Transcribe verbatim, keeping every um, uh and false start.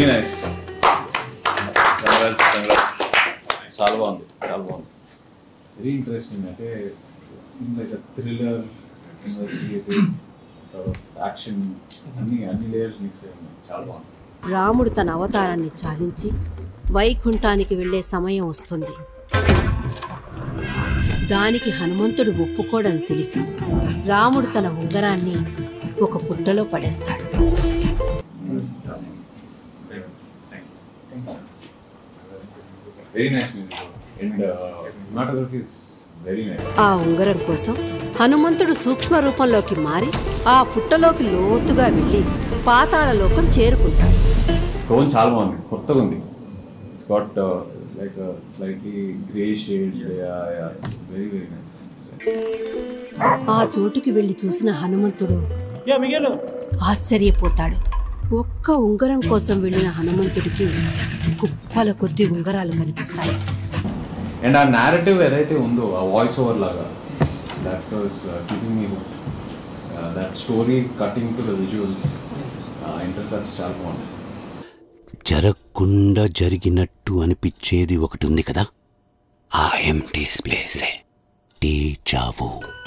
Very nice. చాలా బాగుంది, చాలా బాగుంది. Very interesting. అంటే scene like thriller, investigative, action, అన్ని అన్ని లేయర్స్ మిక్స్ అయ్యి ఉన్నాయి. చాలా బాగుంది. రాముడు తన అవతారాన్ని చాలించి వైకుంఠానికి వెళ్లే సమయం వస్తుంది. దానికి హనుమంతుడు ఒప్పుకోడని తెలిసి రాముడు తన ఉంగరాన్ని ఒక పుట్టలో పడేస్తాడు. ఆ ఉంగరం కోసం హనుమంతుడు సూక్ష్మ రూపంలోకి మారి ఆ పుట్టలోకి లోతుగా వెళ్ళి పాతాళ లోకం చేరుకుంటాడు. టోన్ చాలా బాగుంది, కొత్తగా ఉంది. It's got like slightly grey shade. Very very nice. ఆ చోటుకి వెళ్లి చూసిన హనుమంతుడు ఆశ్చర్యపోతాడు. ఒక్క ఉంగరం కోసం వెళ్ళిన హనుమంతుడికి కుప్పల కొద్ది ఉంగరాలు కనిపిస్తాయి. అండ్ ఆ నారేటివ్ ఏదైతే ఉందో ఆ వాయిస్ ఓవర్ లాగా, that was keeping me hooked. That story cutting to the visuals, intercuts చాలా బాగుంది. జరగకుండా జరిగినట్టు అనిపించేది ఒకటి ఉంది కదా, ఆ ఎంటీ స్పేసే డేజా vu.